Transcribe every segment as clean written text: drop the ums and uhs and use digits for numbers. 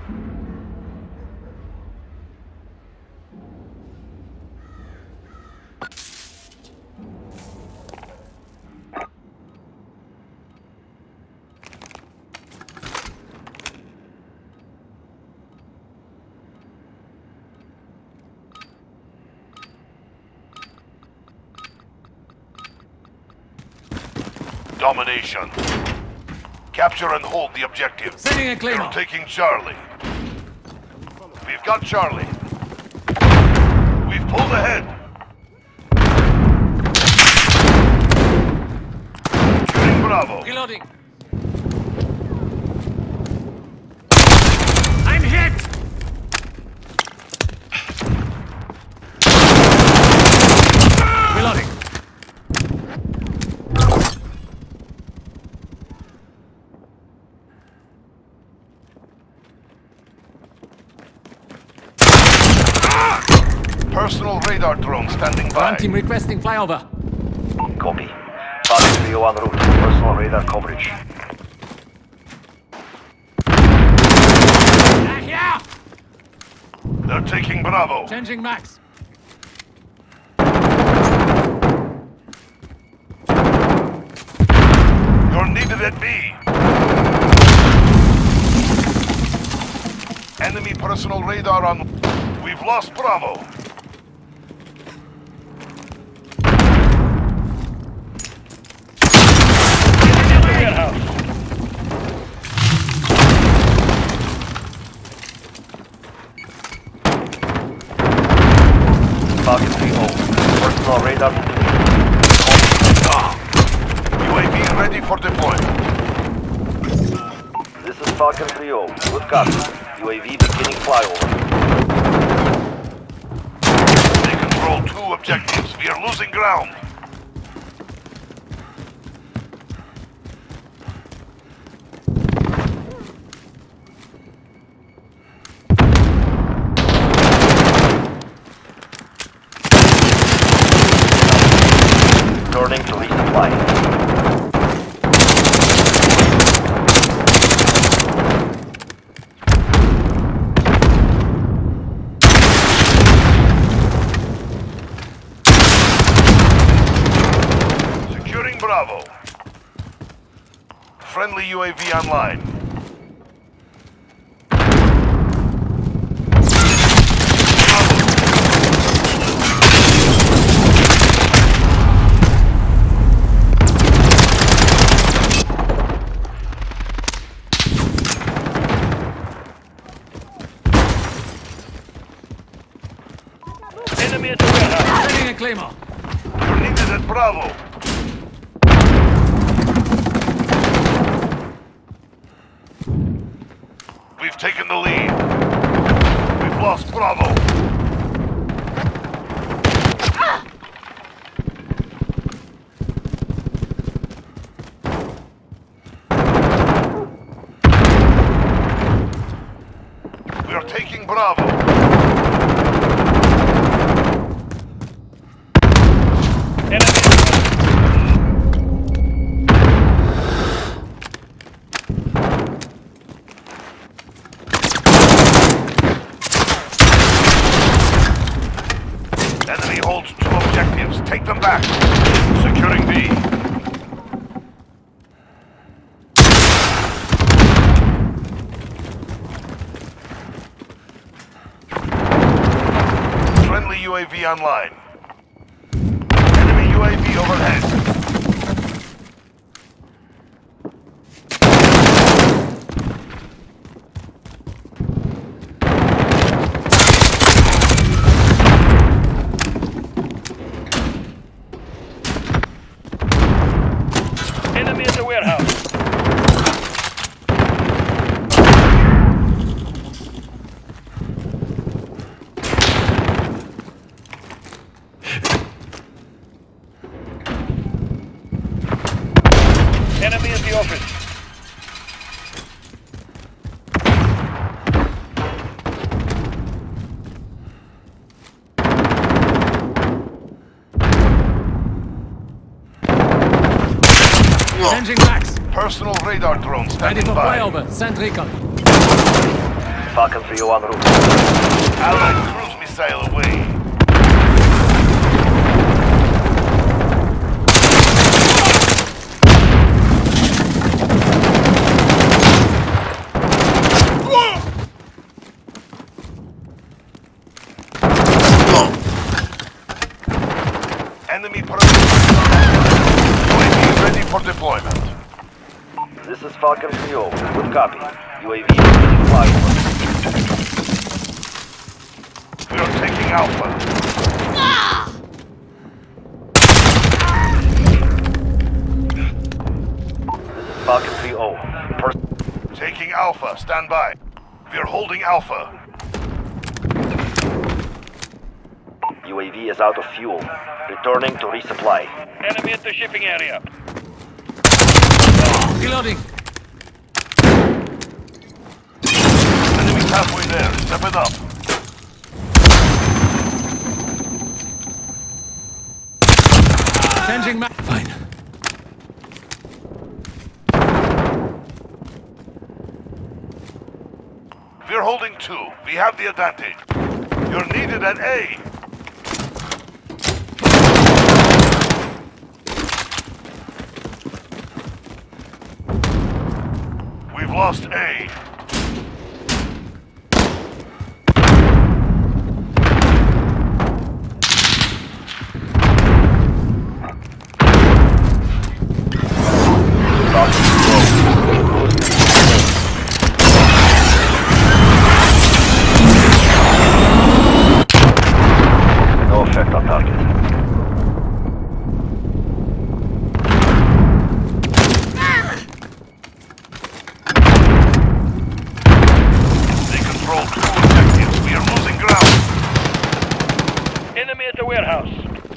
Domination. Capture and hold the objective. Sending a claim. They're taking Charlie. We've got Charlie. We've pulled ahead. Securing Bravo. Reloading. I'm hit! Reloading. Personal radar drone standing by. Ground team requesting flyover. Copy. Target 3 en route. Personal radar coverage. Here! They're taking Bravo. Changing max. You're needed at B. Enemy personal radar on. We've lost Bravo. Target 3-0. Personal radar. UAV ready for deployment. This is Falcon 3-0. Good copy. UAV beginning flyover. They control 2 objectives. We are losing ground. Turning to resupply. Securing Bravo. Friendly UAV online. Enemy at the warehouse. Sending a claimer. You're needed at Bravo. We've taken the lead. We've lost Bravo. We are taking Bravo. Enemy holds 2 objectives. Take them back. Securing B. Friendly UAV online. Enemy UAV overhead. Enemy at the warehouse. Enemy at the office. Changing max. Personal radar drone Ready standing for by. flyover. Send recon. Falcon 3 en route. Allied cruise missile away. Enemy UAV ready for deployment. This is Falcon 3. Good copy. UAV is ready flyover. We are taking Alpha. This is Falcon 3-0. Taking Alpha. Stand by. We are holding Alpha. UAV is out of fuel. Returning to resupply. Enemy at the shipping area. Reloading. Enemy's halfway there. Step it up. Changing map. Fine. We're holding 2. We have the advantage. You're needed at A. We've lost A. No effect on target. They control 2 objectives. We are losing ground. Enemy at the warehouse.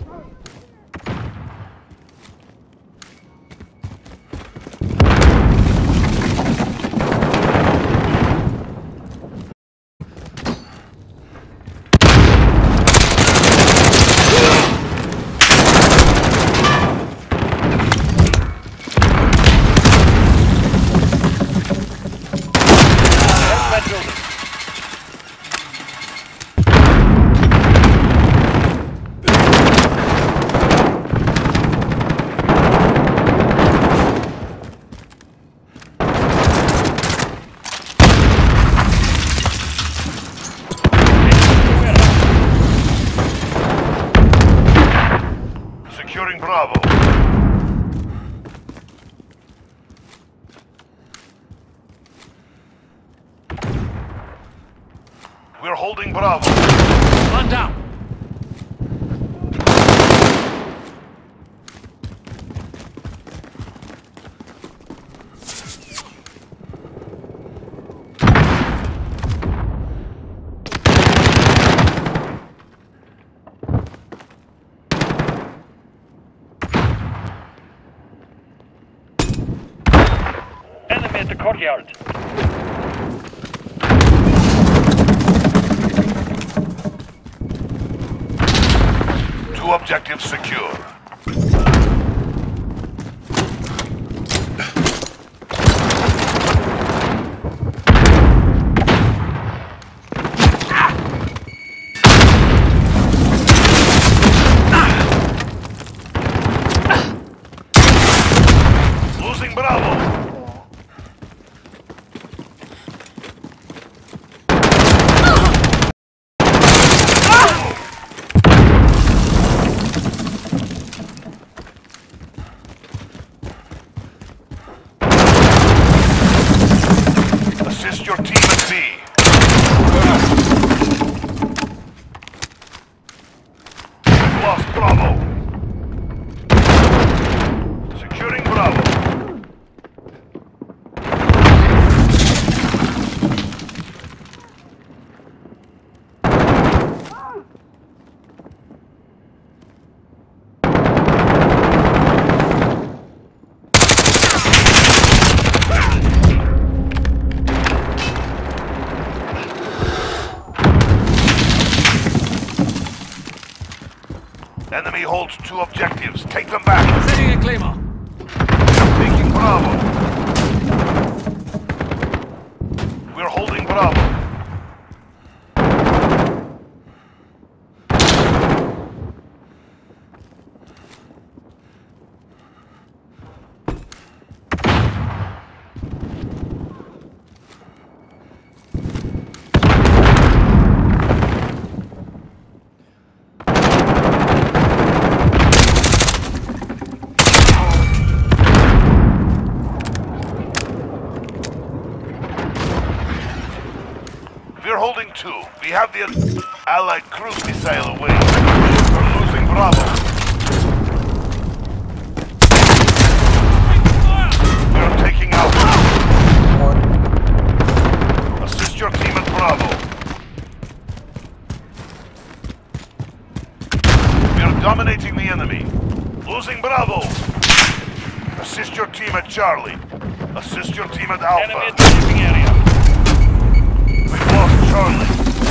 That building. Securing Bravo. We're holding Bravo. One down. Enemy at the courtyard. Two objectives secure. Losing Bravo. Assist your team at B. We've lost Bravo. Securing Bravo. Enemy holds 2 objectives. Take them back. Setting a claymore. Taking Bravo. We're holding Bravo. We're holding 2. We have the Allied cruise missile away. We're losing Bravo. We're taking out. Assist your team at Bravo. We're dominating the enemy. Losing Bravo. Assist your team at Charlie. Assist your team at Alpha. Enemy at the shipping area. We've lost Charlie.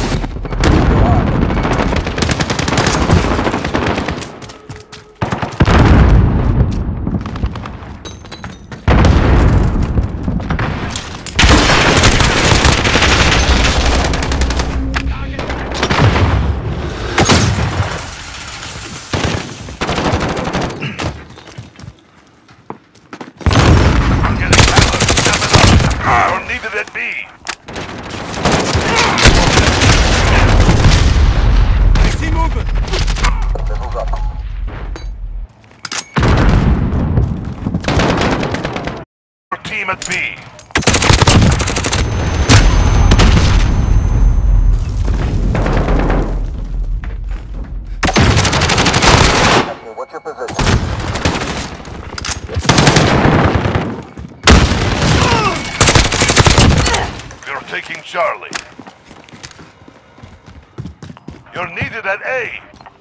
I'm getting hammered. Step it up. You're needed at B. Team at B. What's your position? We're taking Charlie. You're needed at A.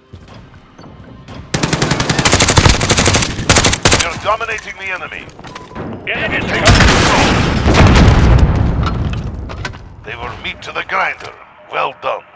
You're dominating the enemy. Enemy at the They were meat to the grinder. Well done.